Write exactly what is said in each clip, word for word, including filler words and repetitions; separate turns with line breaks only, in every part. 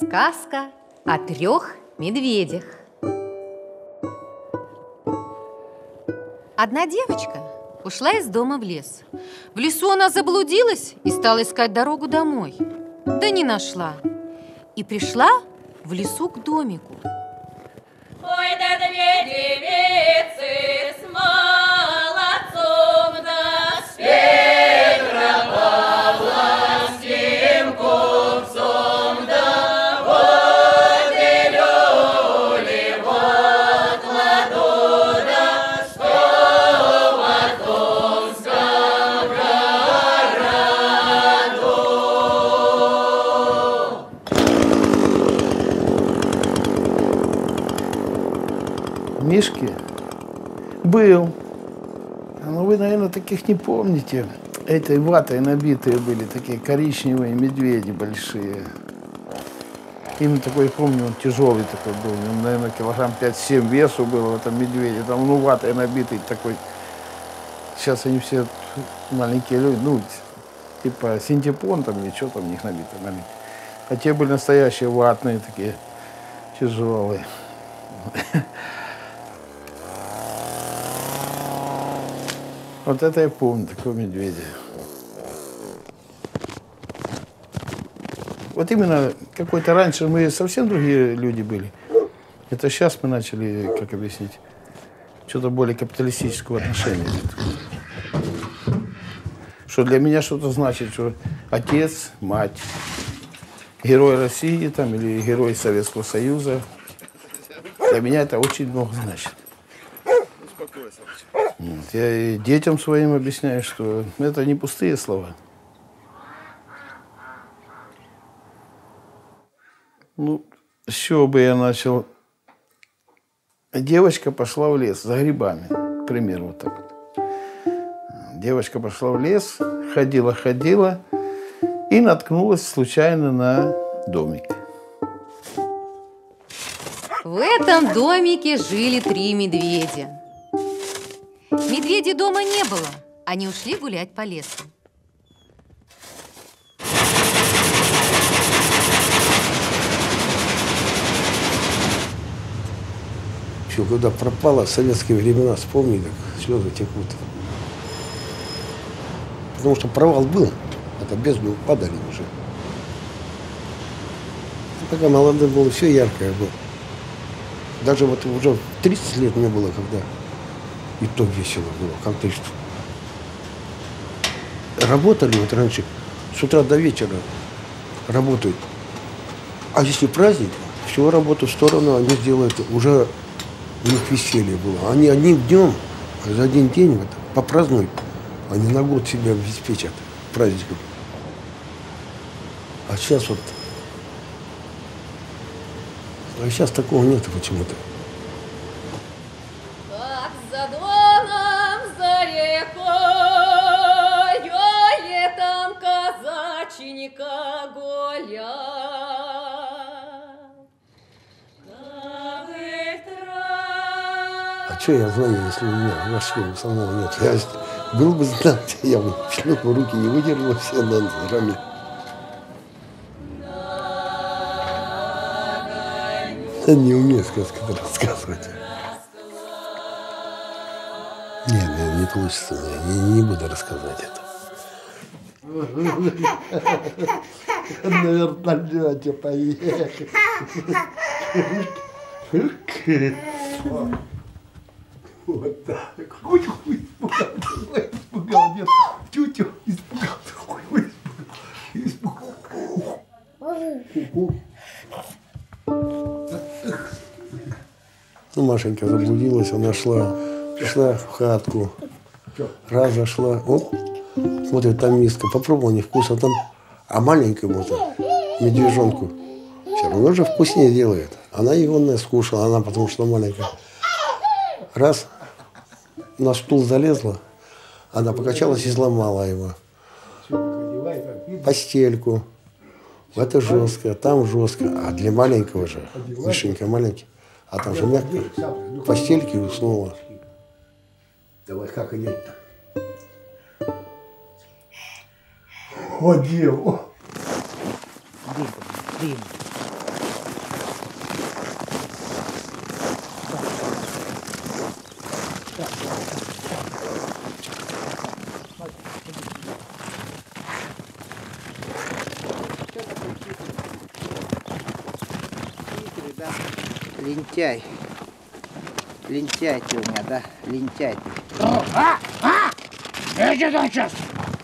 Сказка о трех медведях. Одна девочка ушла из дома в лес. В лесу она заблудилась и стала искать дорогу домой. Да не нашла. И пришла в лесу к домику.
Ой, да две девицы с молодцом, да с Петропавловским купцом, да вот люли, вот ладу, да что в Томском городу.
Мишки был. Но вы, наверное, таких не помните. Этой ватой набитые были такие коричневые медведи большие. Именно такой, помню, он тяжелый такой был. Он, наверное, килограмм пять-семь весу было в этом медведе. Там, ну, ватой набитый такой. Сейчас они все маленькие люди, ну, типа синтепон там или что там у них набито. набито. А те были настоящие ватные такие, тяжелые. Вот это я помню, такого медведя. Вот именно какой-то раньше мы совсем другие люди были. Это сейчас мы начали, как объяснить, что-то более капиталистического отношения. Что для меня что-то значит, что отец, мать, герой России там, или герой Советского Союза. Для меня это очень много значит. Я и детям своим объясняю, что это не пустые слова. Ну, с чего бы я начал? Девочка пошла в лес за грибами, к примеру, вот так вот. Девочка пошла в лес, ходила-ходила и наткнулась случайно на домик.
В этом домике жили три медведя. Медведей дома не было. Они ушли гулять по лесу.
Еще когда пропало, советские времена, вспомни, как слезы текут. Потому что провал был, это бездну падали уже. И пока молодой был, все яркое было. Даже вот уже тридцать лет мне было, когда и то весело было. Как-то работали вот раньше, с утра до вечера работают. А если праздник, всю работу в сторону они делают, уже у них веселье было. Они одним днем, за один день вот, попразднуют, они на год себя обеспечат праздником. А сейчас вот, а сейчас такого нет почему-то.
Как за доном, за рекой, летом казаченька гулял.
А что я знаю, если у меня машины самого нет? Я был бы знать, я бы шлюх в руки не выдержал все на раме. Я не умею сказки рассказывать. Нет, нет, не получится. Я не, не буду рассказывать это. На вертолете поехали. Вот так. Ой, ой, испугался, испугал, нет. Тю-тю, испугался, ой, ой, испугался. Ну, Машенька заблудилась, она шла, пришла в хатку, раз зашла, оп, смотрит, там миска, попробовала, не вкусно там, а маленькому медвежонку все равно же вкуснее делает. Она его скушала, она потому что маленькая. Раз, на стул залезла, она покачалась и сломала его. Постельку. Это жестко, там жестко. А для маленького же, Мишенька маленький, а там же мягко. В постельке уснула. Давай, как идет-то? О, дева!
да? Лентяй. Лентяй ты у меня, да? Лентяй ты.
А! А! Иди там сейчас!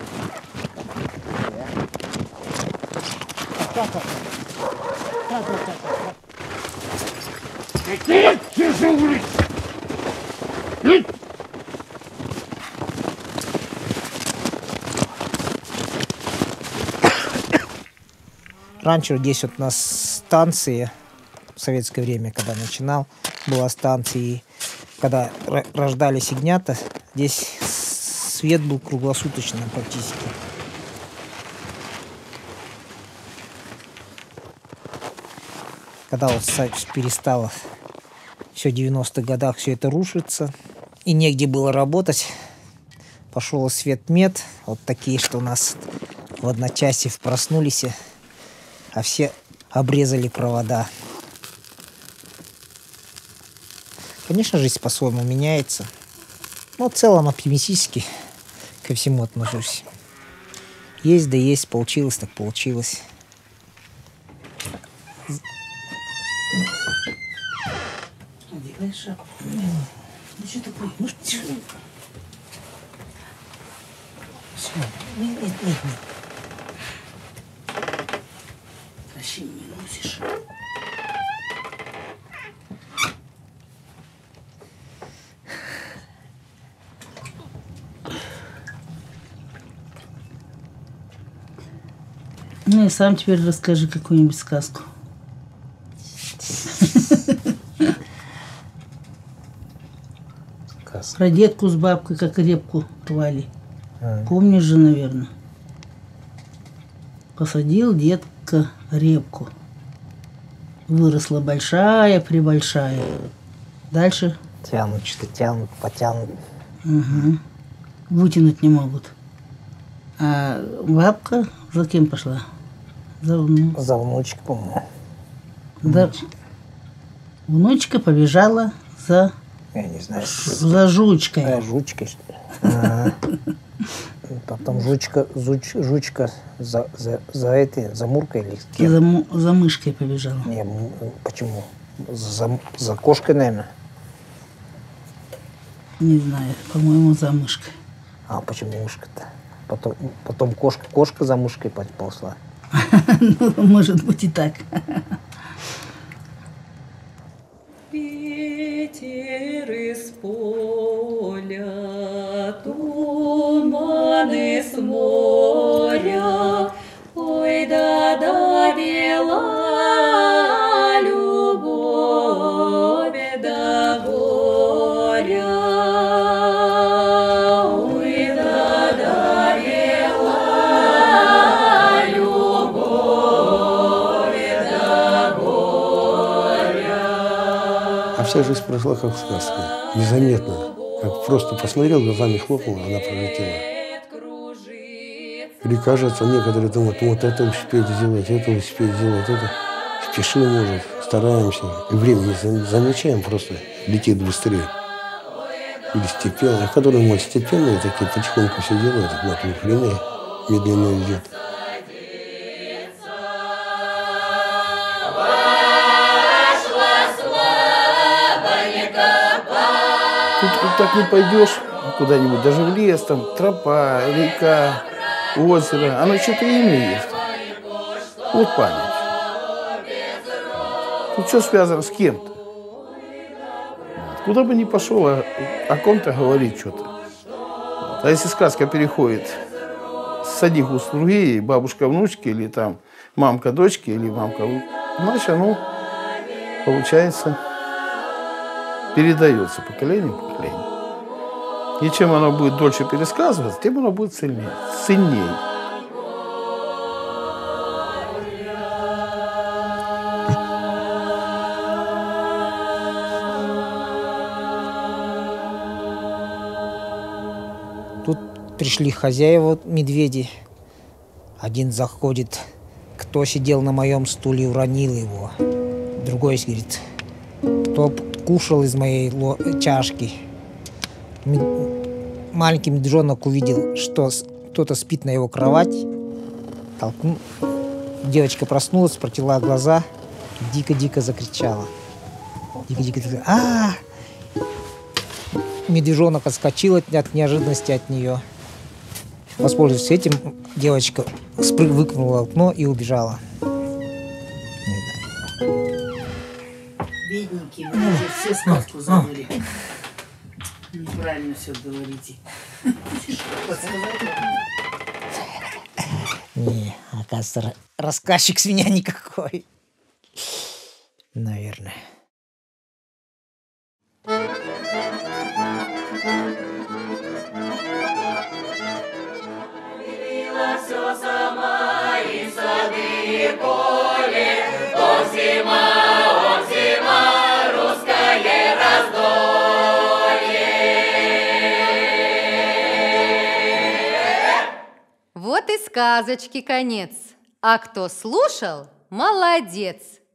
Ты тише, блин!
Раньше здесь вот на станции, в советское время, когда начинал, была станция, и когда рождались ягнята, здесь свет был круглосуточно практически. Когда вот перестало все в девяностых годах все это рушится, и негде было работать, пошел свет мед, вот такие, что у нас в одночасье проснулись, а все обрезали провода. Конечно, жизнь по-своему меняется, но в целом оптимистически ко всему отношусь. Есть да есть, получилось так получилось. Одевай шапку. Ну что такое? Ну что? Все. Нет, нет, нет, нет. Красиво не носишь.
Ну и сам теперь расскажи какую-нибудь сказку. Про детку с бабкой, как репку рвали. А. Помнишь же, наверное? Посадил детка репку. Выросла большая-пребольшая. Дальше?
Тянут, что тянут, потянут.
Угу. Вытянуть не могут. А бабка за кем пошла? За, вну...
за внучкой, по-моему.
Да. Внучка побежала за...
Я не знаю.
За жучкой.
За жучкой, что ли. А, потом жучка, жуч, жучка за, за, за этой, за Муркой или с кем?
За, за мышкой побежала.
Не, почему? За, за кошкой, наверное.
Не знаю, по-моему, за мышкой.
А почему мышка-то? Потом, потом кошка, кошка за мышкой ползла.
Ну, может быть и так.
Ветер из поля, туманы с моря, ой, да довела любовь до горя. Ой, да довела любовь до горя.
А вся жизнь прошла как сказка, незаметно. Как просто посмотрел, глазами хлопнул, она пролетела. Или кажется, некоторые думают, ну вот это успеть сделать, это успеть сделать, это. Спешим, может, стараемся. И время не замечаем, просто летит быстрее. Или степенно. А которые, может, степенные, такие потихоньку все делают, вот время медленно идет.
Тут, тут так не пойдешь куда-нибудь, даже в лес, там тропа, река, озеро, оно что-то имя есть. Вот память. Тут все связано с кем-то. Куда бы ни пошел, о, о ком-то говорить что-то. А если сказка переходит с одних уст в другие, бабушка внучки, или там мамка дочки, или мамка, значит, оно, получается, передается поколение в поколение. И чем оно будет дольше пересказываться, тем оно будет сильнее, ценнее.
Тут пришли хозяева медведи. Один заходит, кто сидел на моем стуле, уронил его. Другой говорит, кто кушал из моей чашки. Маленький медвежонок увидел, что кто-то спит на его кровати. Толкнул. Девочка проснулась, протянула глаза. Дико-дико закричала. Дико-дико закричала. А! Медвежонок отскочил от, от неожиданности от нее. Воспользовавшись этим, девочка спрыг, выпрыгнула в окно и убежала.
Бедненькие, вы уже все сказку забыли. Неправильно все говорите.
Не, оказывается, рассказчик с меня никакой. Наверное.
Все сама и сады, и поле, он зима, он зима, русское раздолье.
Вот и сказочки конец. А кто слушал, молодец.